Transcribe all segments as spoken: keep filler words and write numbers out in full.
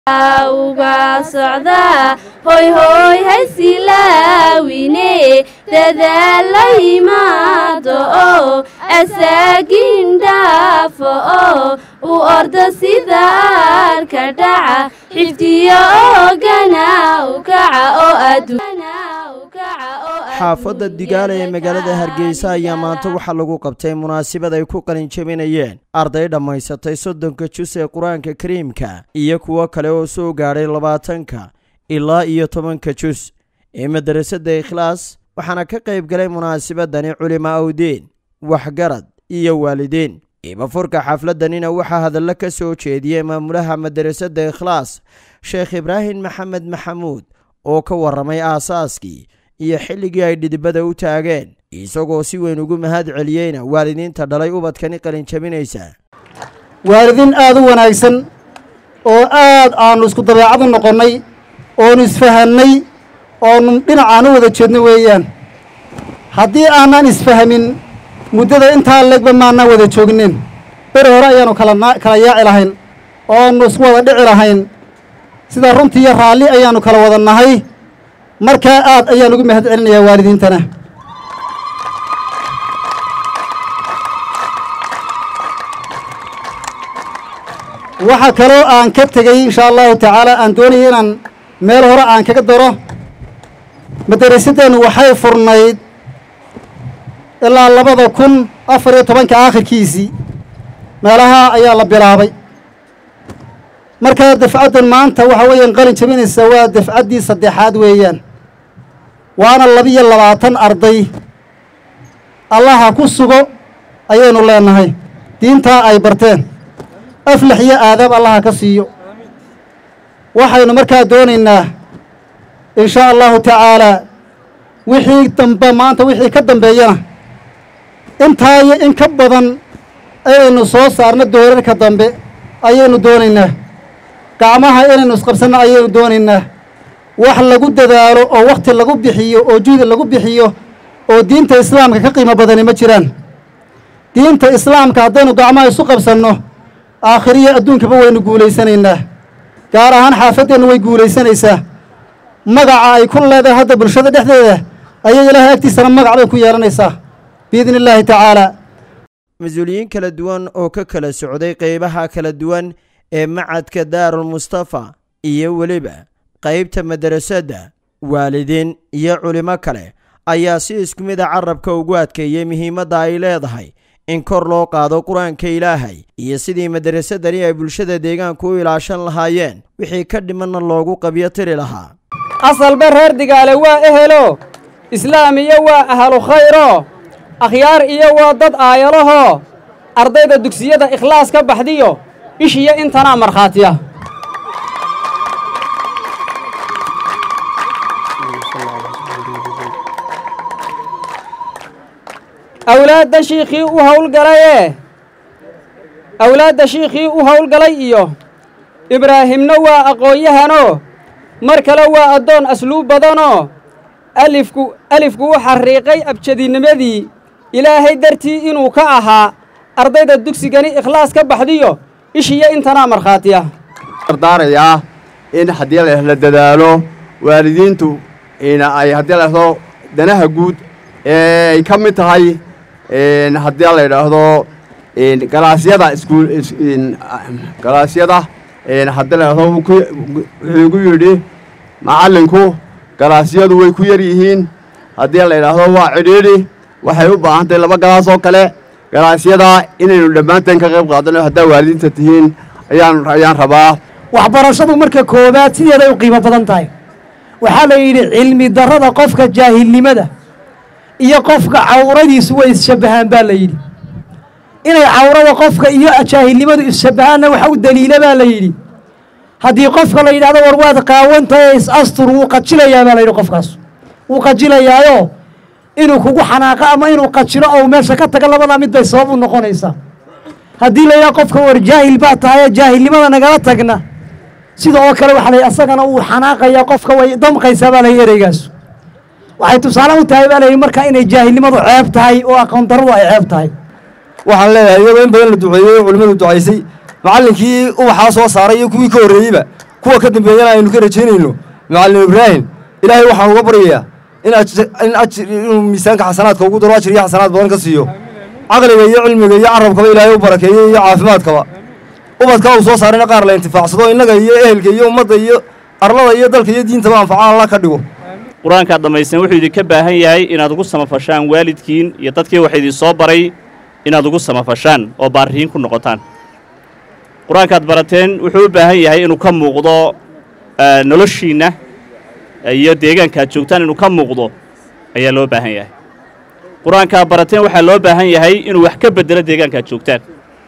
uga socda hoy hoy haysilaawine dadaala yimaado oo asaagiin dhaafo oo u orda sida arka dhaca xifdiyo oogana u kaca oo adduuna xaafadda Digaale ee magaalada Hargeysa ayaa maanta waxa lagu qabtay munaasabad ay ku qalin jabinayeen arday dhamaysatay soddonka juz ee Quraanka Kariimka iyo kuwa kale oo soo gaaray labaatanka ilaa iyo tobanka juz ee madrasada Ikhlaas waxaana ka qayb galay munaasabadani culimo awdeen waxgarad iyo waalidiin iba furka xafladanina waxa hadalla ka soo jeediyay maamulaha madrasada Ikhlaas Sheekh Ibrahim Maxamed Maxamuud oo ka waramay aasaaskii iyo xilligii ay dhidibada u taageen isagoo si weyn ugu mahad celiyayna waalidiinta dhalay ubadkani qalin jabinaysa waalidiin aad u wanaagsan oo aad aan isku dabeecad noqonay oo isfahanay oo dhinacaan u wada jeedno weeyaan haddii aanan isfahamin muddada inta leegba maana wada joognin ber hore ayaanu kala kala yaaci lahayn oo isku wada dhici lahayn sida runtii raalli ayaanu kala wada nahay marka aad ayaan ugu mahad celinayaa waalidiintana waxa kale oo aan ka tagay insha Allah taala aan doonayay inaan meel hore aan kaga daro madrasadanu waxay furnayd ilaa labada kun afar iyo tobanka aakhirkiisii meelaha ayaa la bilaabay marka dafcadan maanta waxa weeyaan qalin jabinaysa waa dafcadii saddexaad weeyaan waana laba iyo labaatan arday allaha ku sugo ayaynu leenahay diinta ay barteen aflax iyo aadaab allaha ka siiyo waxaynu markaa doonaynaa insha allahu tacaala wixii dambe maanta wixii ka dambeeyana intaa iyo in ka badan ayaynu soo saarno doorarka dambe ayaynu doonaynaa gacmaha inaynu isqabsanno ayaynu doonaynaa wax lagu dadaalo oo waqti lagu bixiyo oo juhdi lagu bixiyo oo diinta islaamka ka qiimo badani ma jiraan diinta islaamka haddaynu gacmaha isu qabsanno aakhiriyo adduunkaba waynu guulaysanaynaa gaar ahaan xaafadeennu way guulaysanaysaa magaca ay ku leedahay hadda bulshada dhexdeeda ayay ilaahay agtiisana magac bay ku yeelanaysaa biidni illaahi tacaala mas-uuliyiin kala duwan oo ka kala socday qaybaha kala duwan ee macadka Daarul Mustafa iyo waliba qaybta madrasada waalidiin iyo culimo kale ayaa si isku mid ah carabka ugu adkeeyay muhiimadda ay leedahay in kor loo qaado Quraanka Ilaahay iyo sidii madrasadani ay bulshada deegaanka u ilaashan lahaayeen wixii ka dhimanna loogu qabiyo tiri lahaa asalba reer Digaale waa ehelo islaamiyo waa ahlu khayro akhyaar iyo waa dad aayalaho ardayda dugsiyada Ikhlaas ka baxdiyo ishiya intana marxaatiya awlaadda shiikhii u hawlgalay awlaadda shiikhii u hawlgalay iyo ibraahimna waa aqoonyahano mar kale waa adoon asluub badano alifku alifku u xariiqay abjadinimadii ilaahay dartii inuu ka ahaa ardayda dugsigani Ikhlaas ka baxdiyo ishiya intana marxaatiya dardaaraya in haddii la dadaalo waalidiintu in ay haddii la soo danaha guud ee ay ka mid tahay in haddii la yiraahdo in galaasyada iskuul in galaasyada in haddii la soo ugu yiri macallinku galaasyadu way ku yar yihiin haddii la yiraahdo waa cidhiidhi waxay u baahan tahay laba galaas oo kale galaasyada inaynu dhammaanteen ka qayb qaadano haddii waalidiinta tihiin ayaan ayaan rabaa waxbarashadu marka koobaad sideeda u qiimo badan tahay waxa la yiri cilmi darada qofka jaahilnimada iyo qofka cawradiisu way ishabahaan baa la yiri inay cawrada qofka iyo jaahilnimadu ishabahaan waxa u daliila baa la yiri haddii qofka la yiraahdo war waad qaawantay is astur uu qajilayaa baa la yiri qofkaas uu qajilayaayo inuu kugu xanaaqa ama inuu qajiro oo meesha ka taga labada mid bay sabab u noqonaysaa haddii la yiraahdo qofka war jaahil baa tahay jaahilnimada nagala tagna sidoo kale waxa la asagana uu xanaaqaya qofka way damqaysaa baa la ereygaas waxay tusaale u tahay baa la marka inay jaahilnimadu ceeb tahay oo aqoon darradu ay ceeb tahay waxaan leeyahay iyadoo in badan la duceeyay culimadu duceysay macallinkii u waxa soo saaray iyo kuwii ka horeeyayba kuwa ka dambeeyana aynu ka rajaynayno macallin ibraahim ilaahay waxaan uga baryayaa in in ajir inuu miisaanka xasanaadka ugu daro ajir iyo xasanaad badan ka siiyo caqliga iyo cilmiga iyo carabkaba ilaahay u barakeeyo iyo caafimaadkaba ubadka uu soo saarayna qaar la intifaacsado innaga iyo ehelka iyo ummadda iyo arlada iyo dalka iyo diintaba anfaca alla ka dhigo quraanka dhamaysan wuxuu idinka baahan yahay inaad ugu samafashaan waalidkiin iyo dadkii wax idin soo baray inaad ugu samafashaan oo baariin ku noqotaan quraankaad barateen wuxuu u baahan yahay inuu ka muuqdo noloshiina iyo deegaanka joogtaan inuu ka muuqdo ayaa loo baahan yahay quraanka barateen waxa loo baahan yahay inuu wax ka bedelo deegaanka joogtaan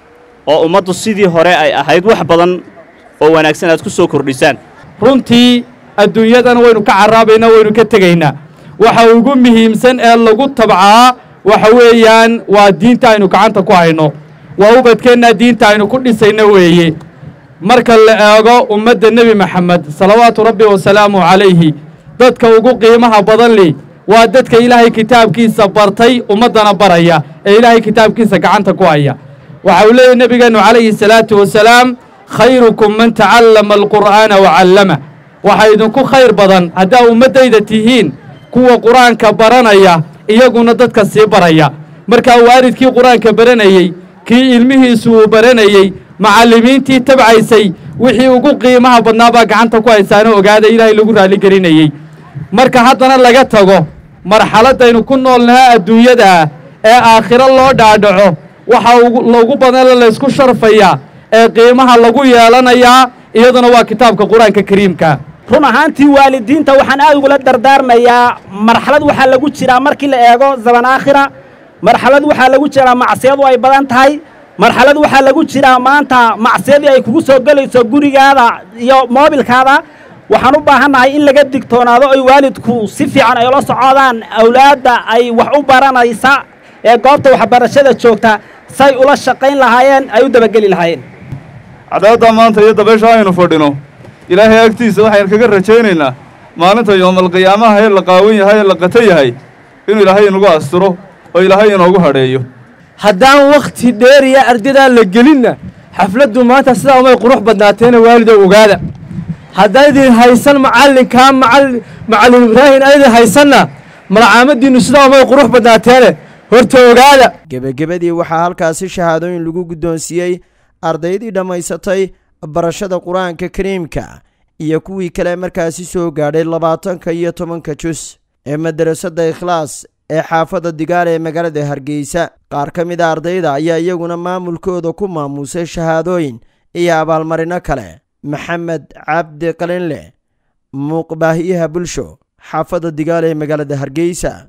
oo ummaddu sidii hore ay ahayd wax badan oo wanaagsan aad ku soo kordhisaan runtii adduunyadan waynu ka caraabaynaa waynu ka tegaynaa waxa ugu muhiimsan ee lagu tabcaa waxa weeyaan waa diinta aynu gacanta ku hayno waa ubadkeennaa diinta aynu ku dhisayno weeye marka la eego ummadda nebi maxamed salawaatu rabbi wasalaamu calayhi dadka ugu qiimaha badan leh waa dadka ilaahay kitaabkiisa bartay ummaddana baraya ee ilaahay kitaabkiisa gacanta ku haya waxa uu leeyahay nebigeennu calayhi salaatu wasalaam khayrukum man tacallama alqur'aana wacallama waxaa idinku khayr badan haddaa ummaddayda tihiin kuwa qur-aanka baranaya iyaguna dadka sii baraya markaa waalidkii qur-aanka baranayey kii ilmihiisu uu baranayey macallimiintii tabcaysay wixii ugu qiimaha badnaa baa gacanta ku haysaano ogaada ilaahay lagu raaligelinayey marka haddana laga tago marxaladdaynu ku noolnaha adduunyada ee aakhiro loo dhaadhaco waxaa lagu badan laysku sharfayaa ee qiimaha lagu yeelanayaa iyaduna waa kitaabka qur-aanka kariimka run ahaantii waalidiinta waxaan aad ugula dardaarmayaa marxalad waxaa lagu jiraa markii la eego zaman aakhira marxalad waxaa lagu jiraa macsiyadu ay badan tahay marxalad waxaa lagu jiraa maanta macsiyadii ay kugu soo gelayso gurigaada iyo moobilkaada waxaan u baahannahay in laga digtoonaado oy waalidku si fiican ay ula socodaan awlaadda ay wax u baranaysa ee goobta waxbarashada joogta say ula shaqayn lahaayeen ay u dabageli lahaayeen cadaaladda maanta iyo dabaysha aynu fadhino ilaahay agtiisa waxaynu kaga rajaynaynaa maalinta yoomalqiyaamaha ee la qaawan yahay ee la qata yahay inuu ilaahay inagu astiro oo ilaahay inoogu hadheeyo haddaan wakhti dheeriya ardaydaa la gelinna xafladdu maanta sidaa umay qurux badnaateena waalidow ogaada haddaydin haysan macallinkaa macallin ibraahim aydin haysanna malcaamaddiinnu sidaa umay qurux badnaateene horta ogaada gebagabadii waxaa halkaasi shahaadooyin lagu guddoonsiiyey ardaydii dhammaysatay barashada qur-aanka kariimka iyo kuwii kale markaasi soo gaadhay labaatanka iyo tobanka jus ee madarasada ikhlaas ee xaafadda digaal ee magaalada hargeysa qaar ka mid a ardayda ayaa iyaguna maamulkooda ku maamuusay shahaadooyin iyo abaalmarino kale maxamed cabdi qalinle muuqbaahiyaha bulsho xaafadda digaal ee magaalada hargeysa.